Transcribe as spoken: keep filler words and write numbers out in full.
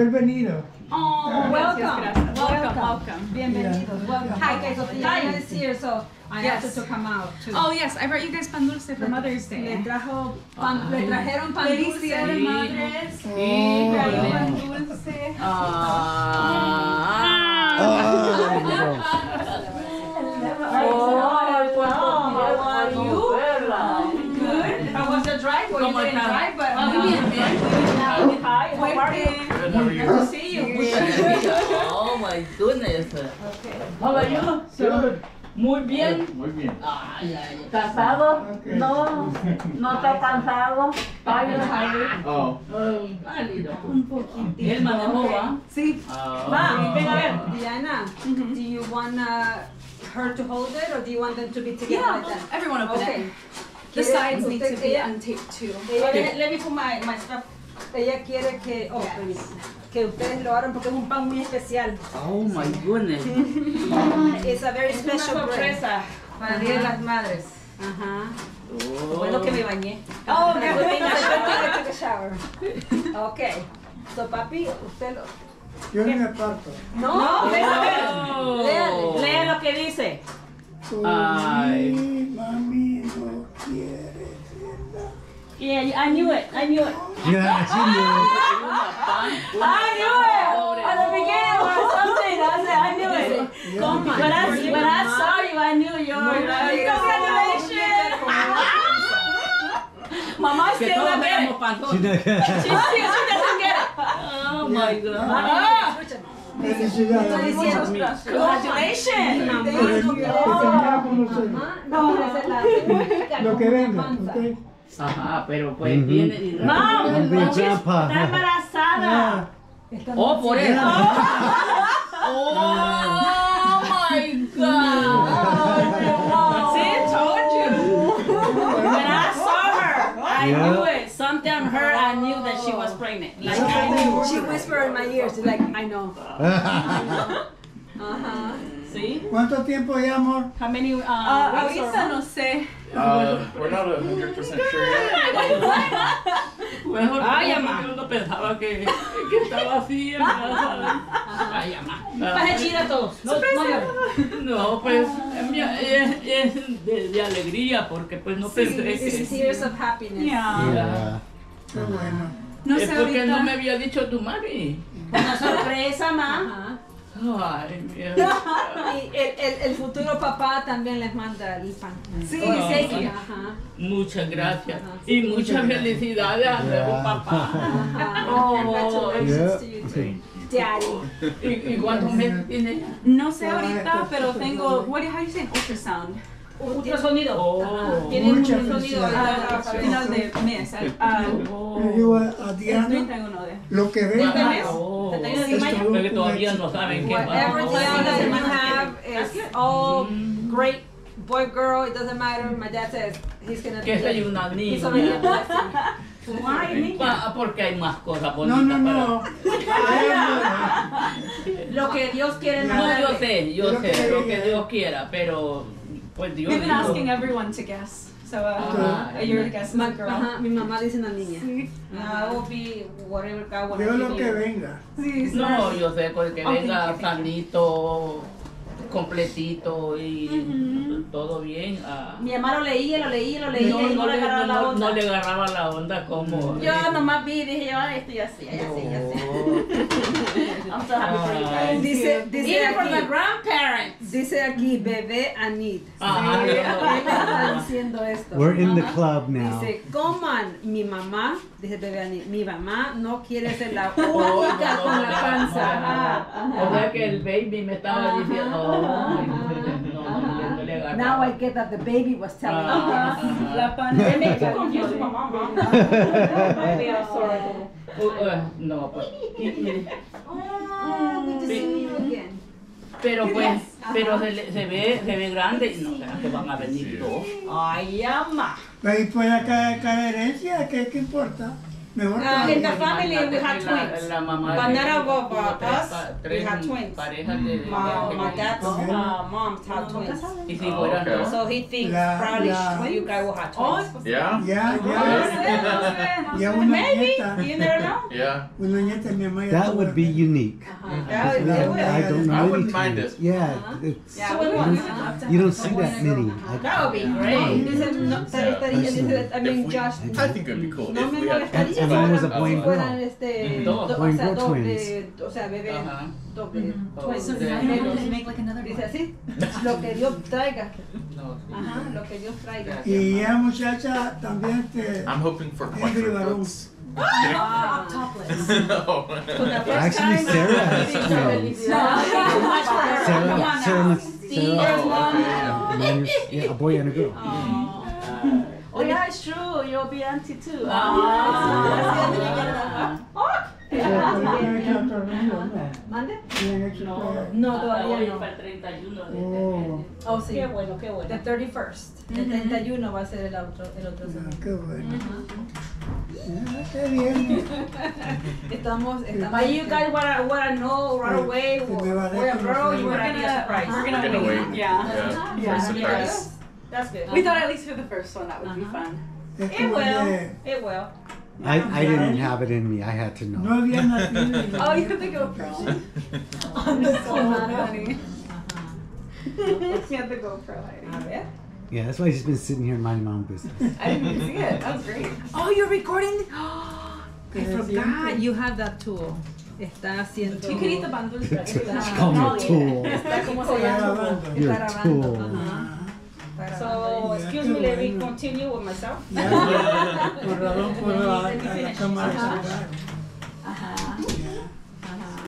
haber venido. Oh, welcome, gracias. welcome, welcome. Bienvenidos, welcome. Hi. Okay, so Diana is here, so I Yes. have to come out too. Oh yes, I brought you guys pan dulce for Mother's Le Day. trajo pan, le trajeron pan dulce. Felicidades, Sí. madres. Sí. Trajo pan dulce. Ah. How are you? Good. How was the drive? Well, you ¿Cómo didn't estás? drive, but Ah, bien, bien. hi, how are you? Good, how are you? Good to see you. Oh my goodness. Okay. How are you? Good. Muy bien. Muy bien. Ay, ay, ¿Cansado? Okay. No, no está cansado. ay. Oh. Ay, pálido. Un poquitito. Él manejó, ¿va? Sí. Ah. Ma, ven a ver. Diana, do you want uh, her to hold it or do you want them to be together Yeah, like that? everyone open Okay. it. The sides need to be Ella- untaped too. Ella, Let me put my, my stuff. ella quiere que, oh, permiso, que ustedes lo hagan porque es un pan muy especial. Oh my goodness. It's a very Es una special bread. sorpresa para el Día de las Madres. Ajá. Oh. Bueno que me bañé. Oh, good thing I took a shower. Okay. So, papi, usted lo... Yo ni me parto. No, ven a ver. Oh. Léale. Lea lo que dice. Ay. Mi mami no quiere verla. Yeah, I knew it. I knew it. Yeah, she knew I knew it. At the beginning or something. I said, I knew it. it. When I, when I saw you, I knew you were like, congratulations. Mama Que still todos don't get éramos it. panzones. She did. She, she, she doesn't get it. Oh my God. Ah. Felicidades. Congratulations. Pero que tendrá como se- Lo que venga, ¿ok? Ajá, pero pues Ujú. tiene... Mom, Don't be a grandpa. está embarazada. Oh, por eso. Oh my God. See, told you. When I saw her, I Yeah. knew it. Something on her, I knew that she was pregnant. Like I knew. She whispered in my ears, like I know. Uh-huh. See? ¿Cuánto tiempo ya, amor? How many? Uh, Ah, weeks or- ahorita no sé. Uh, we're not one hundred percent sure yet. Mejor Ay, porque mamá. uno pensaba que, que estaba así embarazada. Ay, mamá. Vas a chillar a todos. No, no llores. No, pues es, mi- es- es de, de alegría porque pues no pensé It's que... tears of happiness. Yeah. Ya. Qué bueno. No Es sé porque ahorita. no me había dicho tu mami. Una sorpresa, ma. Ay, mierda. Y el, el, el futuro papá también les manda el pan. Sí, Oh, sí. sí. Ajá. Muchas gracias. Y muchas felicidades al nuevo Yeah. papá. Ajá. Oh, Congratulations to you too. Daddy. ¿Y, y cuántos meses tiene ella? No sé ahorita, pero tengo. What do how do you say ultrasound? Ultrasonido. Oh. Tiene Mucha ultrasonido. felicidad. Ah, final de mes. Ah, Le digo a, a el Diana, treinta y uno de. lo que venga. Oh. ¿treinta y uno de es mayo? todo Es que un todavía éxito. no saben qué Whatever pasa. Diana you have is all great. Boy, girl, it doesn't matter. My dad says he's gonna Que be soy una He's already a niña. blessing. Why, niña? Pa- Porque hay más cosas No, bonitas no, no. Lo que Dios quiere para... No, yo darle. sé, yo Lo que sé, lo que diga. Dios quiera, pero pues Dios We've been dijo. asking everyone to guess. So Ah, uh, you're the guess, Ma- my girl. Ajá, mi mamá dice una niña. Sí. No, I will be whatever God wants Dios to lo give que you. venga. Sí, sí. No, yo sé con que Oh, venga thank you, thank sanito, completito y todo bien. ah. Mi mamá lo leía, lo leía, lo leía No, y no no le le, agarraba la no- onda. no le agarraba la onda como... Yo nomás vi y dije yo, "Ay, esto ya sí, ya sí, ya sí. I'm so happy for you Ay. guys. Dice, dice Even for the aquí, grandparents. dice aquí, bebé Anit. Ajá, Sí, no, no, él está no. diciendo esto. We're in the Ajá. club now. Dice, coman, mi mamá, dice bebé Anit, mi mamá no quiere ser la No, única no, con no, la no, panza. no, no. Ajá, ajá. O sea que el baby me estaba Ajá, diciendo, ajá, "Ay, no, no, no, no le agarraba". Now I get that the baby was telling me. Ah, ajá. La pan. It makes you confused, mamá. Maybe I'm sorry. Uh, uh, no, pues, y- y- Oh, good to see you again. pero pues, pero se, le- se ve, se ve grande y no crean que van a venir dos. Ay, ama. Ahí puede caer, caer herencia, ¿qué, qué importa? Mejor Uh, in todavía. the family, we had La, twins. la mamá But de not él above tuvo uh, tres us, pa- we tres had twins. parejas de, de My, my gemelos. dad's Okay. uh, mom had twins. Y si Oh, fueran okay. dos. So he thinks La- probably la- you guys will have Oh, twins. Yeah? Ya, no ya. sé, no sé. Ya una Maybe, nieta. you never know. Yeah. Una nieta mi mamá ya That tuvo- would be unique. Yeah, it Yeah, will. yeah. I don't know I many wouldn't mind twins. it. Yeah, it's, Yeah, So we we would want- love to you don't have see someone that in a many. girl. I, That would be great. Dice, no, estaría- estaría- dice, I mean, If we- Josh, I think it would be cool no if me we had molestaría And- si and mine was a fueran- boy si and fueran girl. este, Dos. do- Boy and o sea, girl doble, o sea, bebé, Ajá. doble, twins, So de- now gemelos. you want to make like another Dice one. así, lo que Dios traiga. No, sí. Ajá, lo que Dios traiga. Y esa muchacha también te... I'm hoping for Henry Barón. quadruplets. Ah, topless. No. So the first Actually, time, Sarah has dice, twins. felicidades. Much better. Sarah, Come on Sarah, now. Sí, Oh, hermano. okay, yeah. mine is- yeah, a boy and a girl. Oh yeah, it's true. You'll be auntie too. Ah. Pero tienen hecho otro número, ¿no? ¿Mande? Tienen hecho No, otro- No, todavía Hoy no. para el treinta y uno de- Oh, Oh, sí. Qué bueno, qué bueno. The thirty-first. El treinta y uno va a ser el otro, el otro ah, semana. qué bueno. Ah, qué bien. Estamos, estamos. But you guys wanna wanna know right away Sí, me va a we're a dejar girl. You conocer. wanna be a surprise. We're We're gonna gonna wait. wait. Yeah. Yeah. Yeah. For surprise. That's good. We thought at least for the first one that would be Uh-huh. fun. Es It como will, de... it will. I, I didn't have it in me. I had to No know. había nacido. y- Oh, you could go pro. On the spot, honey. You had the GoPro, A Heidi. ver. Yeah, that's why she's been sitting here minding my own business. I didn't even see it. That was great. Oh, you're recording? I Pero forgot siempre- you have that tool. Está haciendo. You can eat the bundles. It's called me a tool. Está como se Está llama. grabando. You're Está a grabando. tool. Ajá. Está So grabando. excuse me, let me continue with myself. Ya, por razón, por la, a la cámara celular. Ajá. Ya.